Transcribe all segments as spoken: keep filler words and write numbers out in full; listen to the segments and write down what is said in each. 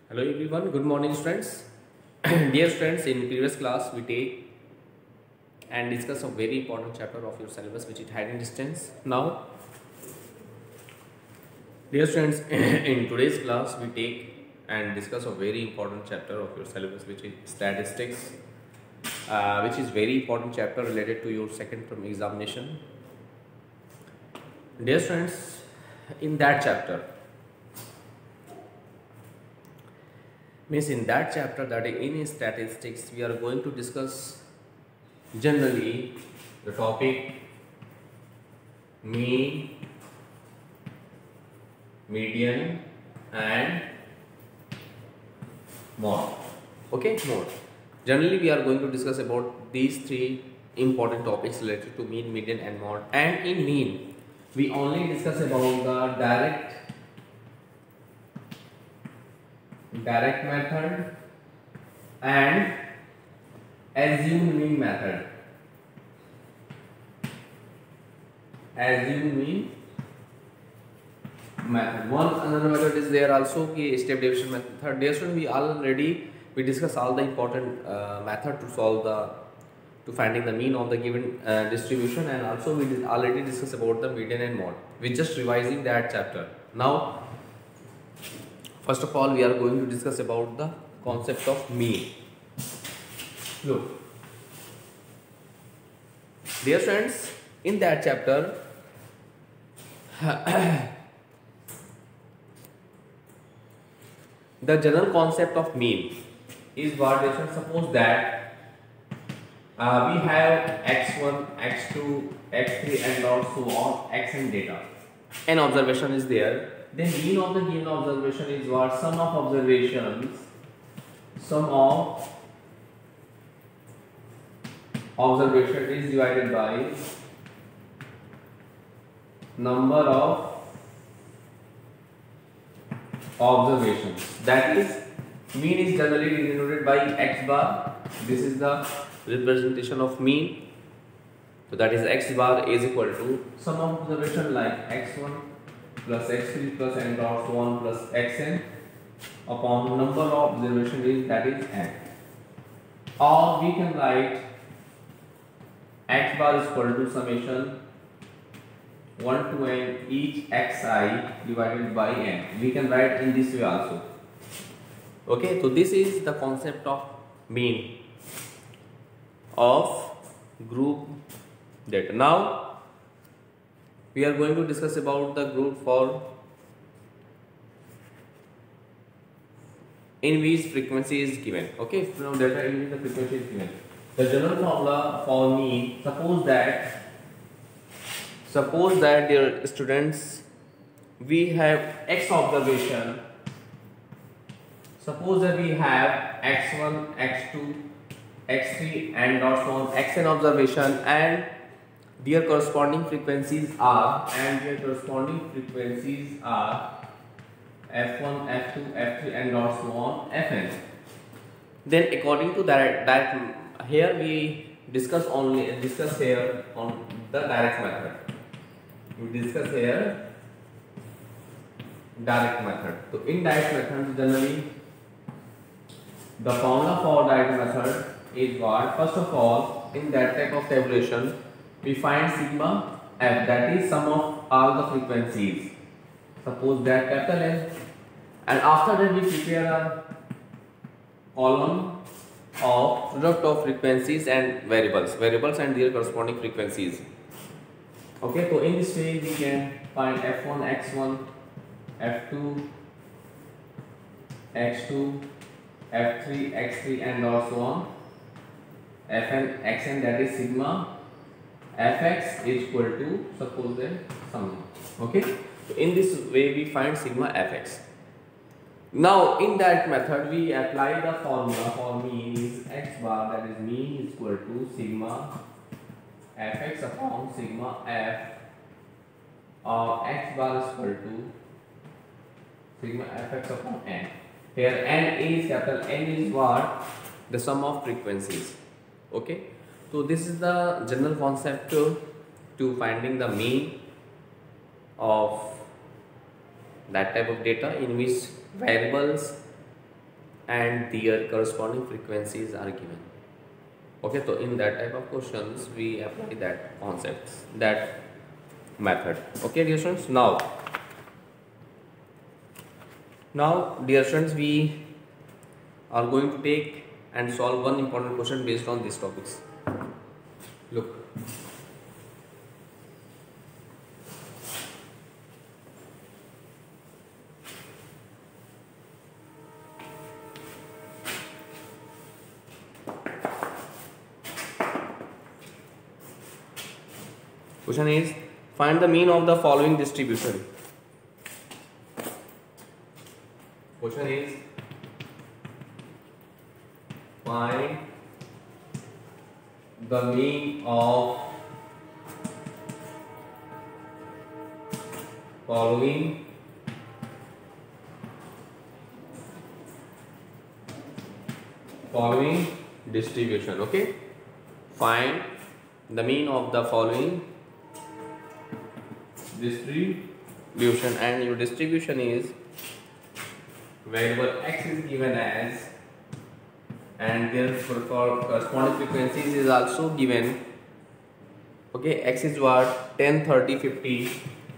Hello everyone, good morning students. Dear students, in previous class we take and discuss a very important chapter of your syllabus which is height and distance. Now, dear students, in today's class we take and discuss a very important chapter of your syllabus which is statistics, uh, which is very important chapter related to your second term examination. Dear students, in that chapter, means in that chapter, that in statistics we are going to discuss generally the topic mean, median and mode. Okay, mode. Generally we are going to discuss about these three important topics related to mean, median and mode. And in mean we only discuss about the direct direct method and assumed mean method. Assumed mean method. One another method is there also, ki step deviation method. Dear student, we already we discuss all the important uh, method to solve the to finding the mean of the given uh, distribution, and also we did already discuss about the median and mode. We just revising that chapter now. First of all, we are going to discuss about the concept of mean. Look, dear friends, in that chapter, the general concept of mean is what they should suppose that uh, we have x one, x two, x three and so on, xn data. An observation is there. Then mean of the given observation is what? Sum of observations. Sum of observation is divided by number of observations. That is, mean is generally denoted by x bar. This is the representation of mean. So that is x bar is equal to sum of observation like x one plus x three plus n dot one plus xn upon number of observation is that is n. Or we can write x bar is equal to summation one to n each xi divided by n. We can write in this way also. Okay, so this is the concept of mean of group data. Now we are going to discuss about the group for in which frequency is given. Okay, from data in which the frequency is given. The general formula for mean, suppose that suppose that dear students, we have x observation. Suppose that we have x one, x two, x three and dot so on xn observation, and their corresponding frequencies are and their corresponding frequencies are f one, f two, f three and dot so on fn. Then according to that, that here we discuss only discuss here on the direct method. We discuss here direct method. So in direct method, generally the formula for direct method is what? First of all, in that type of tabulation, we find sigma f, that is sum of all the frequencies. Suppose that capital N, and after that we prepare a column of product of frequencies and variables, variables and their corresponding frequencies. Okay, so in this way we can find f one, x one, f two, x two, f three, x three and so on, fn, xn, that is sigma fx is equal to suppose then sum. Okay, so in this way we find sigma fx. Now in that method we apply the formula for mean is x bar, that is mean is equal to sigma fx upon sigma f, or x bar is equal to sigma fx upon n. Here n is capital N is what? The sum of frequencies. Okay, so this is the general concept to, to finding the mean of that type of data in which variables and their corresponding frequencies are given. Okay, so in that type of questions we apply that concepts, that method. Okay, dear students, now now dear students, we are going to take and solve one important question based on these topics. Look, question is, find the mean of the following distribution. Question is, find the mean of following following distribution. Okay, find the mean of the following distribution, and your distribution is variable x is given as, and their corresponding frequencies is also given. Okay, x is what? ten, thirty, fifty,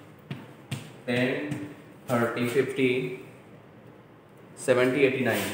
ten, thirty, fifty, seventy, eighty-nine,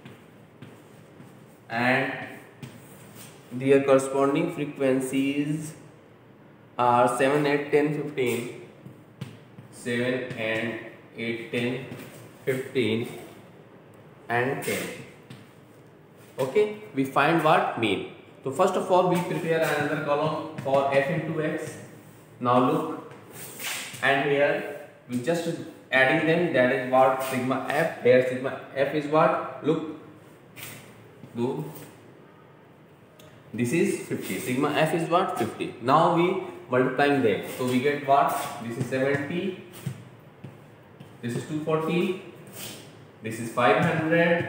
and their corresponding frequencies are seven, eight, ten, fifteen, seven and eight, ten, fifteen and ten. Okay, we find what? Mean. So first of all, we prepare another column for f into x. Now look, and here we just adding them, that is what? Sigma f. Here sigma f is what? Look, do this is fifty. Sigma f is what? fifty. Now we multiplying them, so we get what? This is seventy, this is two forty, this is five hundred,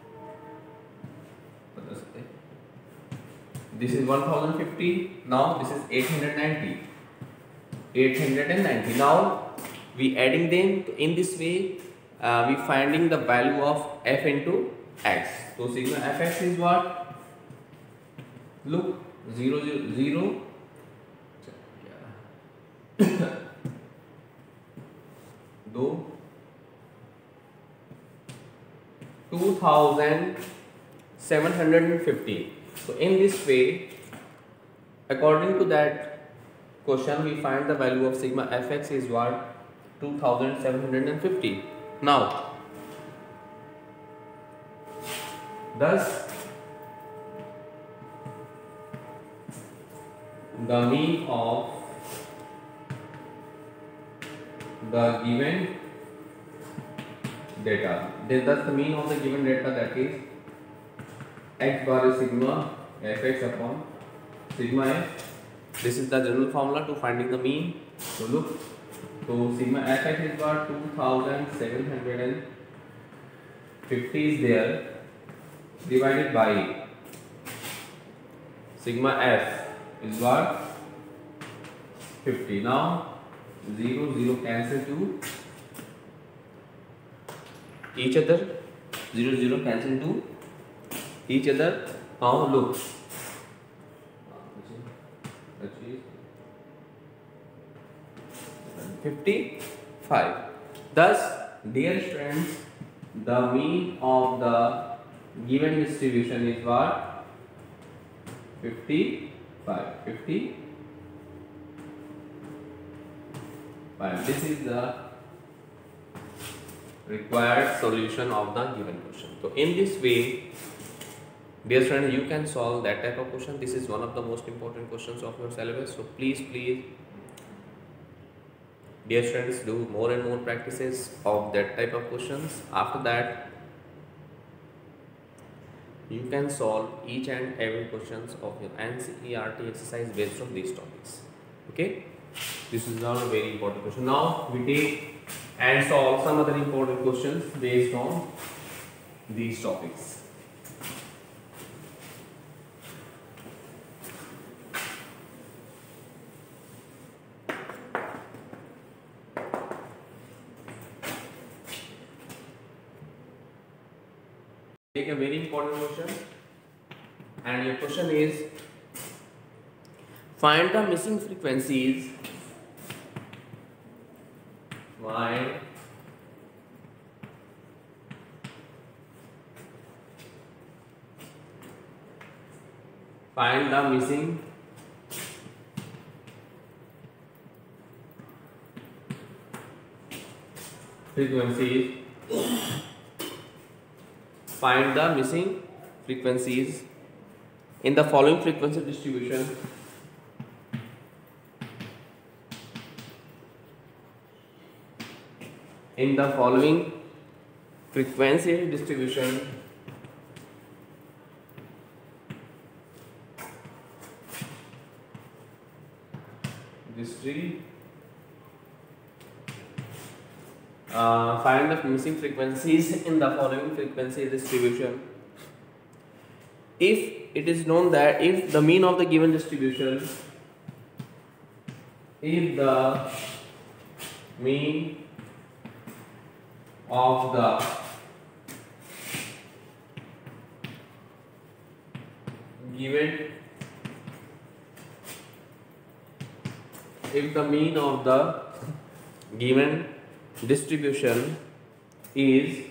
this is one thousand fifty, now this is eight hundred ninety, eight hundred ninety. Now we adding them in this way, uh, we finding the value of f into x. So sigma fx is what? Look, zero, zero, zero. Do two thousand seven hundred fifty. So in this way, according to that question, we find the value of sigma fx is what? two thousand seven hundred fifty. Now, thus the mean of the given data. Then thus the mean of the given data, that is x bar is sigma fx upon sigma f. This is the general formula to finding the mean. So look, so sigma fx is what? two thousand seven hundred fifty is there, divided by sigma f is what? fifty. Now zero, zero cancel to each other, zero, zero cancel to each other. Now look, fifty-five. Thus, dear friends, the mean of the given distribution is what? fifty-five. fifty-five. This is the required solution of the given question. So in this way, dear friends, you can solve that type of question. This is one of the most important questions of your syllabus. So please, please, dear friends, do more and more practices of that type of questions. After that, you can solve each and every questions of your N C E R T exercise based on these topics. Okay, this is now a very important question. Now we take and solve some other important questions based on these topics. Take a very important question, and your question is find the missing frequencies. Find find the missing frequencies. Find the missing frequencies in the following frequency distribution. In the following frequency distribution, distribution. Uh, find the missing frequencies in the following frequency distribution. If it is known that if the mean of the given distribution, if the mean of the given if the mean of the given distribution is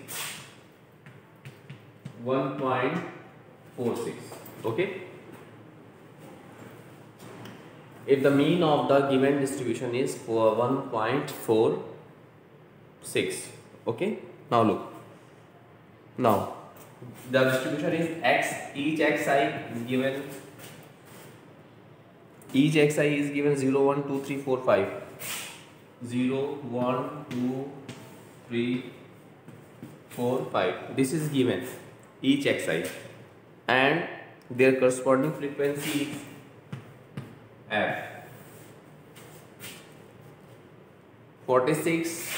one point four six, okay, if the mean of the given distribution is for one point four six, okay. Now look, now the distribution is x, each xi is given each xi is given zero, one, two, three, four, five, zero, one, two, three, four, five. This is given each xi, and their corresponding frequency is f. forty-six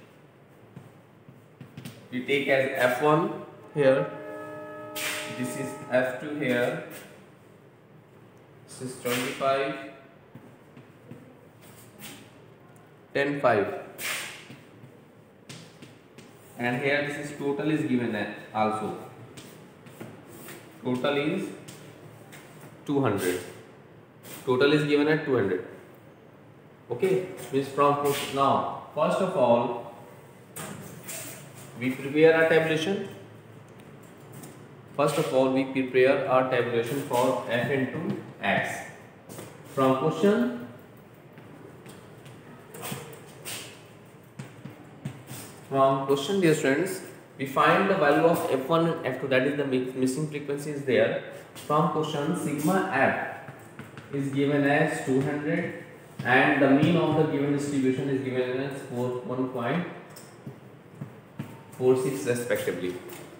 we take as f one here, this is f two here, this is twenty-five, ten, five, and here this is total is given also, total is two hundred, total is given at two hundred, okay. Means from now, first of all we prepare a tabulation. First of all we prepare our tabulation for f into x. From question, from question dear students, we find the value of f one and f two, that is the missing frequency is there. From question, sigma f is given as two hundred and the mean of the given distribution is given as one point four six respectively.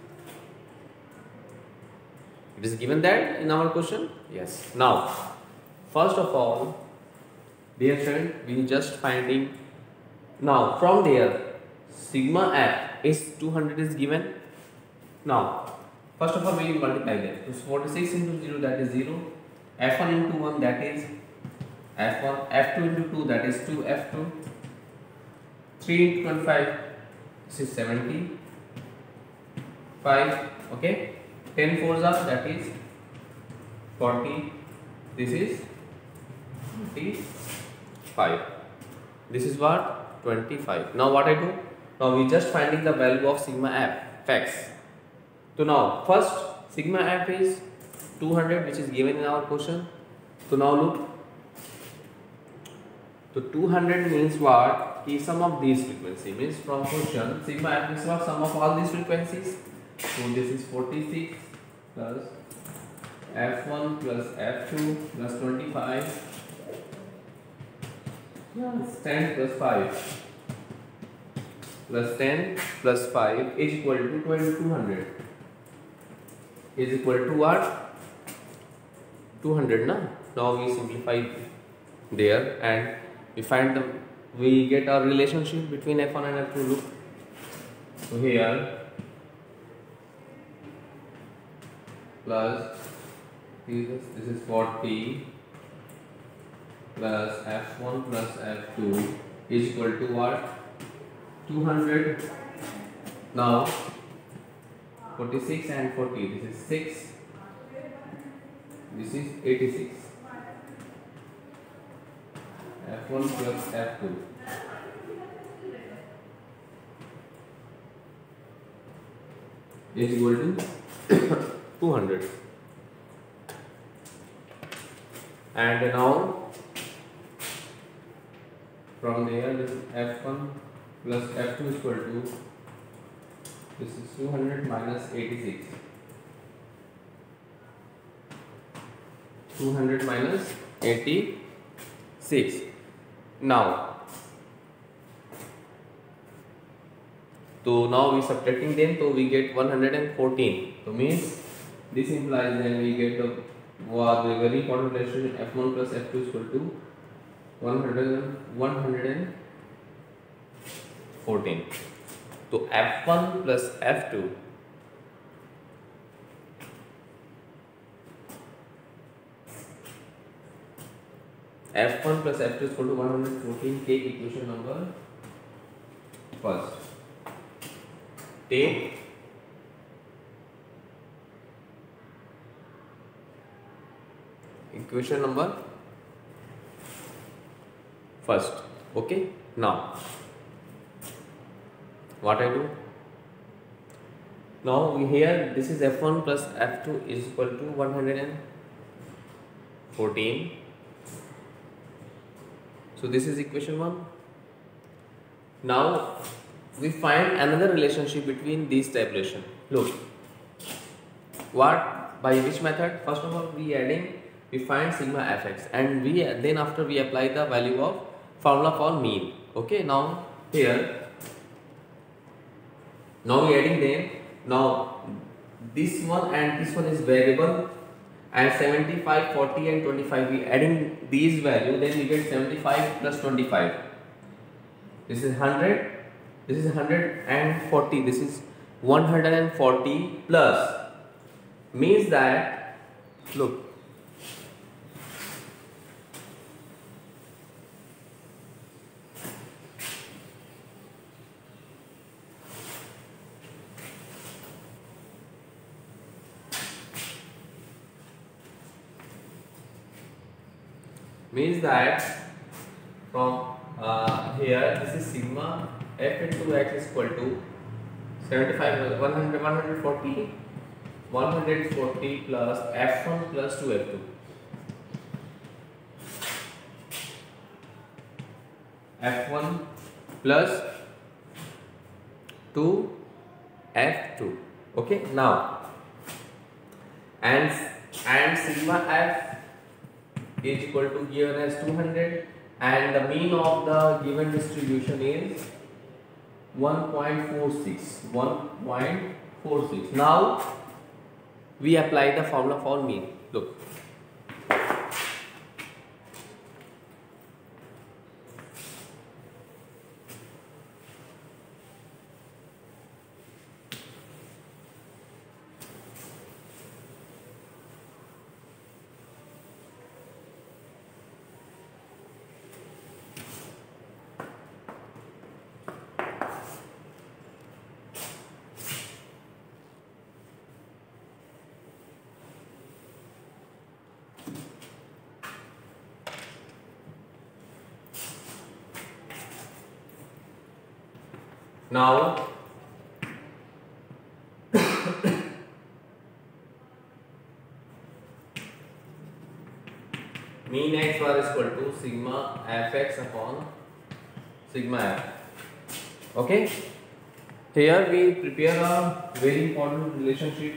It is given that in our question? Yes. Now, first of all, dear friend, we just finding. Now, from there, sigma f is two hundred is given. Now, first of all, we multiply them. So, forty-six into zero, that is zero. f one into one, that is f one. f two into two, that is two f two. three into twenty-five, this is seventy. five, okay. ten fours are, that is forty, this is twenty-five, this is what, twenty-five. Now what I do, now we just finding the value of sigma f, x. So now first sigma f is two hundred, which is given in our question. So now look, so two hundred means what, the sum of these frequencies, means from question sigma f is what, sum of all these frequencies. So this is forty-six plus f one plus f two plus twenty-five plus ten plus five plus ten plus five is equal to two hundred, is equal to what, two hundred na. Now we simplify there and we find the, we get our relationship between f one and f two. Look, so here plus this is, this is forty plus f one plus f two is equal to what, two hundred. Now forty-six and forty. This is six. This is eighty-six. F one plus F two is equal to two hundred. And now from there, this F one plus F two is equal to, this is two hundred minus eighty-six. two hundred minus eighty-six. Now, so now we subtracting them, so we get one hundred fourteen. So means this implies then we get the, well, the very important relation F one plus F two is equal to one hundred, one hundred fourteen. So F one plus F two F one plus F two is equal to one hundred fourteen. Take equation number first. Take equation number first. Okay. Now, what I do? Now we here, this is F one plus F two is equal to one hundred fourteen. So this is equation one. Now we find another relationship between these tabulation. Look, what, by which method? First of all, we adding, we find sigma fx, and we then after we apply the value of formula for mean. Okay, now here, now we adding them. Now this one and this one is variable, and seventy-five, forty and twenty-five, we adding these value, then we get seventy-five plus twenty-five. This is one hundred, this is one hundred forty, this is one hundred forty plus, means that, look, means that from uh, here, this is sigma f into x is equal to seventy-five, one hundred, one hundred forty, one hundred forty plus f one plus two f two. f one plus two f two. Okay, now, and and sigma f is equal to given as two hundred, and the mean of the given distribution is one point four six. one point four six. Now we apply the formula for mean. Look, now mean x bar is equal to sigma fx upon sigma f. Okay, here we prepare a very important relationship.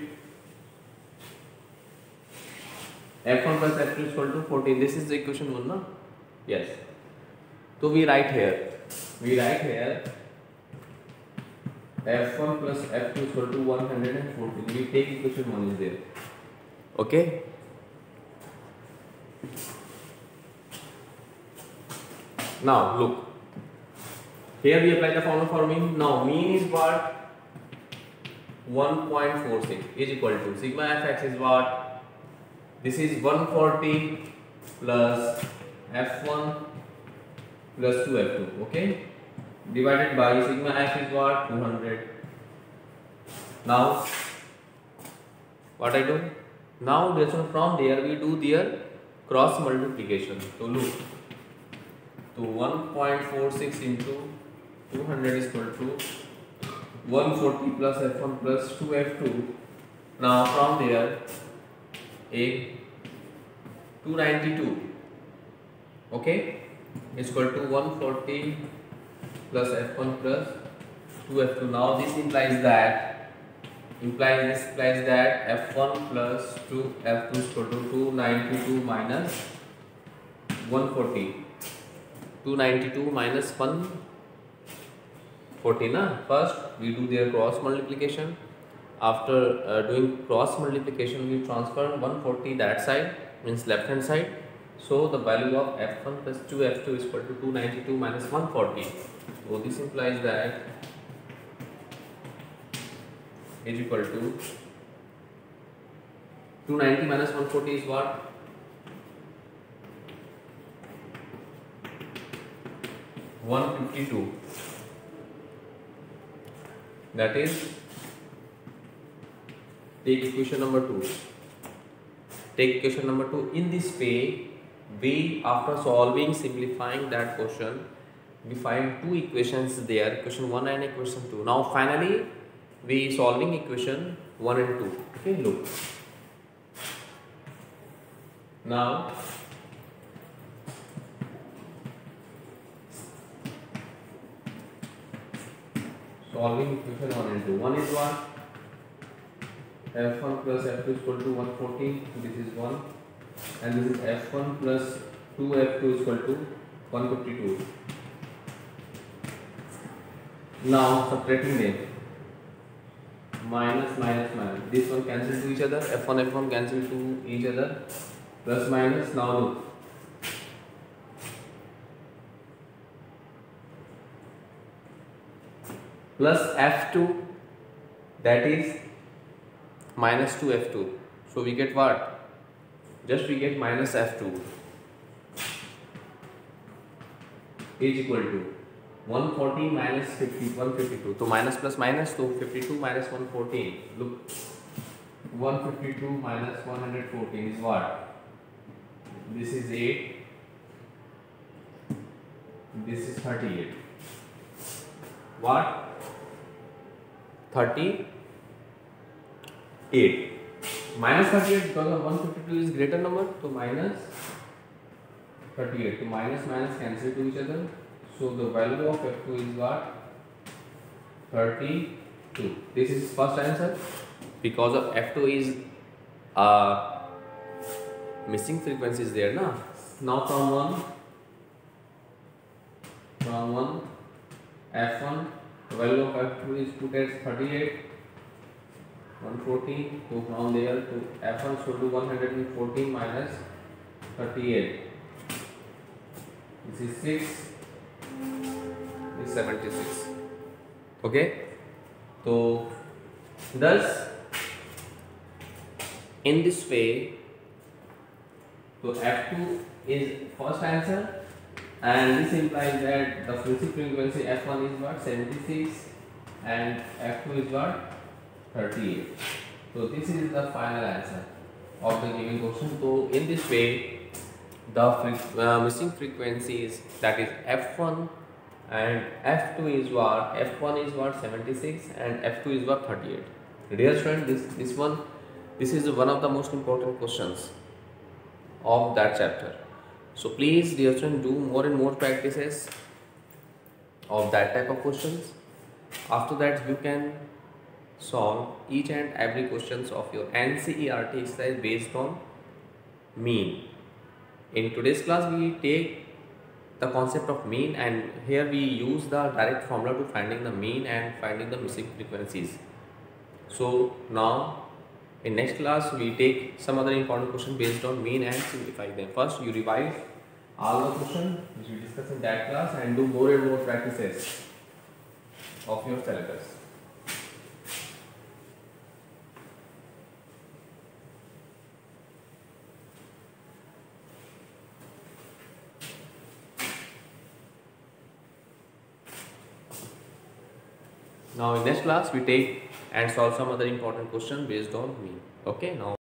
f one plus f two is equal to fourteen. This is the equation one, no? Yes. So we write here, we write here f one plus f two is equal to one hundred fourteen. We take equation one is there. Okay. Now look, here we apply the formula for mean. Now mean is what? one point four six is equal to sigma fx is what? This is one forty plus f one plus two f two. Okay, divided by sigma f is what? two hundred. Now what I do? Now dear student, from there we do their cross multiplication. So look, so one point four six into two hundred is equal to one hundred forty plus f one plus two f two. Now from there a two hundred ninety-two, okay, is equal to one hundred forty plus f one plus two f two. Now this implies that implies this implies that f one plus two f two is equal to two hundred ninety-two minus one hundred forty. two hundred ninety-two minus one hundred forty. Na? First we do their cross multiplication. After uh, doing cross multiplication, we transfer one hundred forty that side, means left hand side. So the value of f one plus two f two is equal to two hundred ninety-two minus one hundred forty. So this implies that is equal to two hundred ninety minus one hundred forty is what? one hundred fifty-two. That is, take equation number two. Take equation number two. In this way, we, after solving, simplifying that question, we find two equations there, equation one and equation two. Now finally we solving equation one and two. Okay, look. Now solving equation one and two. One is what? f one plus f two is equal to one hundred forty. This is one, and this is f one plus two f two is equal to one hundred fifty-two. Now subtracting them, minus minus minus, this one cancel to each other, f one f one cancel to each other, plus minus. Now look, plus f two, that is minus two f two. So we get what? Just we get minus f two is equal to one hundred forty minus fifty, one hundred fifty-two. So minus plus minus, so fifty-two minus one hundred fourteen. Look, one hundred fifty-two minus one hundred fourteen is what? This is eight. This is thirty-eight. What? thirty-eight. Minus thirty-eight, because of one hundred fifty-two is greater number, so minus thirty-eight. So minus minus cancel to each other. So the value of f two is what? thirty-two. This is first answer. Because of f two is uh, missing frequencies there, na? Now from one, from one, f one, the value of f two is put as thirty-eight. one hundred fourteen, so from there to f one should do one hundred fourteen minus thirty-eight. This is six, this is seventy-six. Okay, so thus in this way, so f two is first answer, and this implies that the frequency f one is what? seventy-six, and f two is what? thirty-eight. So this is the final answer of the given question. So in this way, the uh, missing frequencies, that is f one and f two is what? f one is what? seventy-six, and f two is what? thirty-eight. Dear student, this this one, this is one of the most important questions of that chapter. So please, dear student, do more and more practices of that type of questions. After that, you can solve each and every questions of your N C E R T exercise based on mean. In today's class, we take the concept of mean, and here we use the direct formula to finding the mean and finding the missing frequencies. So now in next class, we take some other important question based on mean and simplify them. First, you revise all the questions which we discussed in that class and do more and more practices of your syllabus. Now in next class we take and solve some other important question based on mean. Okay, now